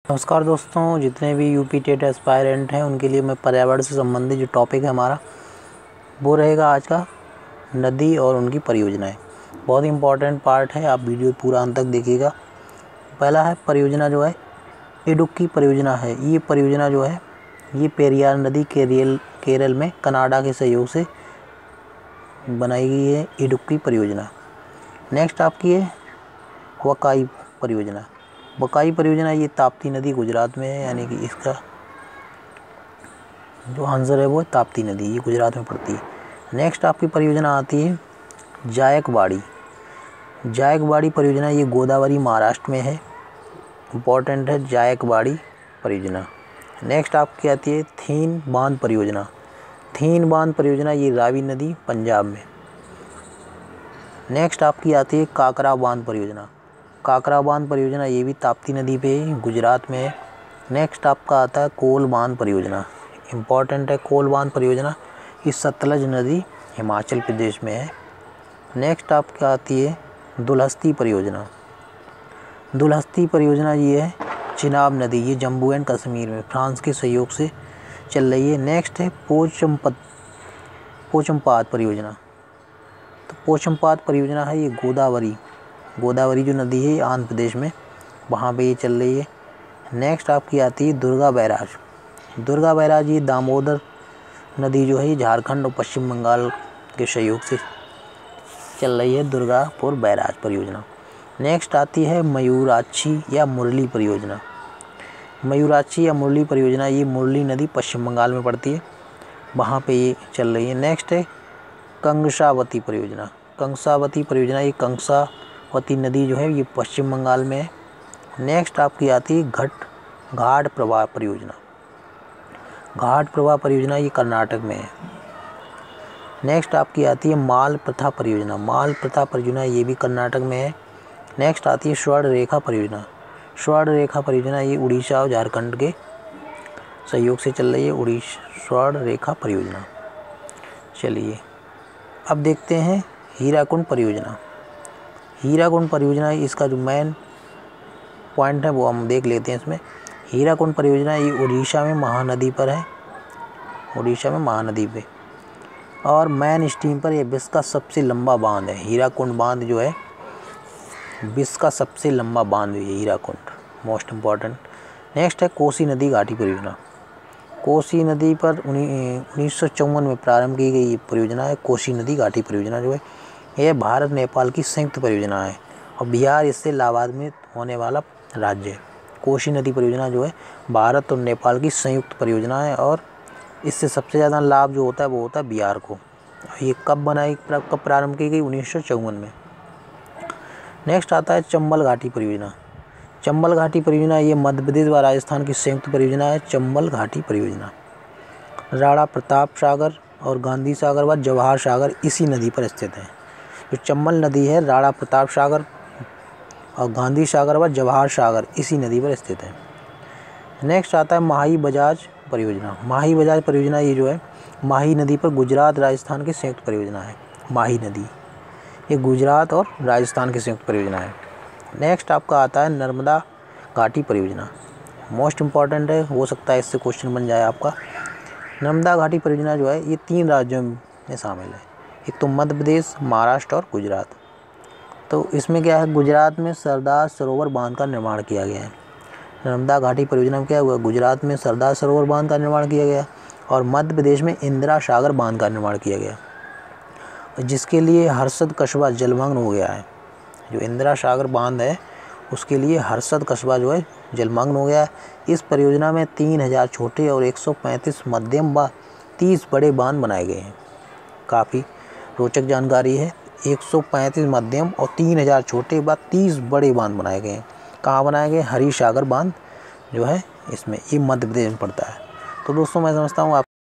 नमस्कार दोस्तों, जितने भी यूपी टेट एस्पायरेंट हैं उनके लिए मैं पर्यावरण से संबंधित जो टॉपिक है हमारा वो रहेगा आज का नदी और उनकी परियोजनाएं। बहुत इंपॉर्टेंट पार्ट है, आप वीडियो पूरा अंत तक देखिएगा। पहला है परियोजना जो है इडुक्की परियोजना है। ये परियोजना जो है ये पेरियार नदी केरल में कनाडा के सहयोग से बनाई गई है इडुक्की परियोजना। नेक्स्ट आपकी है वकाई परियोजना। वकाई परियोजना ये ताप्ती नदी गुजरात में है, यानी कि इसका जो आंसर है वो है ताप्ती नदी, ये गुजरात में पड़ती है। नेक्स्ट आपकी परियोजना आती है जायकवाड़ी। जायकवाड़ी परियोजना ये गोदावरी महाराष्ट्र में है, इम्पॉर्टेंट है जायकवाड़ी परियोजना। नेक्स्ट आपकी आती है थीन बांध परियोजना। थीन बांध परियोजना ये रावी नदी पंजाब में। नेक्स्ट आपकी आती है काकरा बांध परियोजना। काकरा बांध परियोजना ये भी ताप्ती नदी पे गुजरात में है। नेक्स्ट आपका आता है कोल बांध परियोजना, इम्पॉर्टेंट है कोल बांध परियोजना, ये सतलज नदी हिमाचल प्रदेश में है। नेक्स्ट आपका आती है दुलहस्ती परियोजना। दुलहस्ती परियोजना ये है चिनाब नदी, ये जम्मू एंड कश्मीर में फ्रांस के सहयोग से चल रही है। नेक्स्ट है पोचमपाद परियोजना। तो पोचमपाद परियोजना है ये गोदावरी जो नदी है आंध्र प्रदेश में, वहाँ पे ये चल रही है। नेक्स्ट आपकी आती है दुर्गा बैराज। दुर्गा बैराज ये दामोदर नदी जो है ये झारखंड और पश्चिम बंगाल के सहयोग से चल रही है दुर्गापुर बैराज परियोजना। नेक्स्ट आती है मयूराक्षी या मुरली परियोजना। मयूराक्षी या मुरली परियोजना ये मुरली नदी पश्चिम बंगाल में पड़ती है, वहाँ पे ये चल रही है। नेक्स्ट है कंग्सावती परियोजना। कंग्सावती परियोजना ये कंग्सावती नदी जो है ये पश्चिम बंगाल में है। नेक्स्ट आपकी आती है घाट प्रवाह परियोजना। घाट प्रवाह परियोजना ये कर्नाटक में है। नेक्स्ट आपकी आती है माल प्रथा परियोजना। माल प्रथा परियोजना ये भी कर्नाटक में है। नेक्स्ट आती है स्वर्ण रेखा परियोजना। स्वर्ण रेखा परियोजना ये उड़ीसा और झारखंड के सहयोग से चल रही है स्वर्ण रेखा परियोजना। चलिए अब देखते हैं हीराकुंड परियोजना। हीराकुंड परियोजना इसका जो मेन पॉइंट है वो हम देख लेते हैं इसमें। हीराकुंड परियोजना ये उड़ीसा में महानदी पर है, उड़ीसा में महानदी पे, और मेन स्ट्रीम पर ये विश्व का सबसे लंबा बांध है। हीराकुंड बांध जो है विश्व का सबसे लंबा बांध है हीराकुंड, मोस्ट इम्पॉर्टेंट। नेक्स्ट है कोसी नदी घाटी परियोजना। कोसी नदी पर 1954 में प्रारंभ की गई परियोजना है कोसी नदी घाटी परियोजना जो है यह भारत नेपाल की संयुक्त परियोजना है और बिहार इससे लाभान्वित होने वाला राज्य है। कोसी नदी परियोजना जो है भारत और नेपाल की संयुक्त परियोजना है और इससे सबसे ज़्यादा लाभ जो होता है वो होता है बिहार को। ये कब प्रारंभ की गई? 1954 में। नेक्स्ट आता है चंबल घाटी परियोजना। चंबल घाटी परियोजना ये मध्य प्रदेश व राजस्थान की संयुक्त परियोजना है। चंबल घाटी परियोजना राणा प्रताप सागर और गांधी सागर व जवाहर सागर इसी नदी पर स्थित है। जो चंबल नदी है राणा प्रताप सागर और गांधी सागर व जवाहर सागर इसी नदी पर स्थित है। नेक्स्ट आता है माही बजाज परियोजना। माही बजाज परियोजना ये जो है माही नदी पर गुजरात राजस्थान की संयुक्त परियोजना है। माही नदी ये गुजरात और राजस्थान की संयुक्त परियोजना है। नेक्स्ट आपका आता है नर्मदा घाटी परियोजना। मोस्ट इम्पॉर्टेंट है, हो सकता है इससे क्वेश्चन बन जाए आपका। नर्मदा घाटी परियोजना जो है ये 3 राज्यों में शामिल है, एक तो मध्य प्रदेश, महाराष्ट्र और गुजरात। तो इसमें क्या है, गुजरात में सरदार सरोवर बांध का निर्माण किया गया है। नर्मदा घाटी परियोजना में क्या हुआ, गुजरात में सरदार सरोवर बांध का निर्माण किया गया और मध्य प्रदेश में इंदिरा सागर बांध का निर्माण किया गया, जिसके लिए हर्षद कस्बा जलमग्न हो गया है। जो इंदिरा सागर बांध है उसके लिए हर्षद कस्बा जो है जलमग्न हो गया है। इस परियोजना में 3000 छोटे और 135 मध्यम व 30 बड़े बांध बनाए गए हैं। काफ़ी रोचक जानकारी है। 135 मध्यम और 3000 छोटे व 30 बड़े बांध बनाए गए हैं। कहाँ बनाए गए? हरी सागर बांध जो है इसमें, ये मध्य प्रदेश में पड़ता है। तो दोस्तों मैं समझता हूँ आप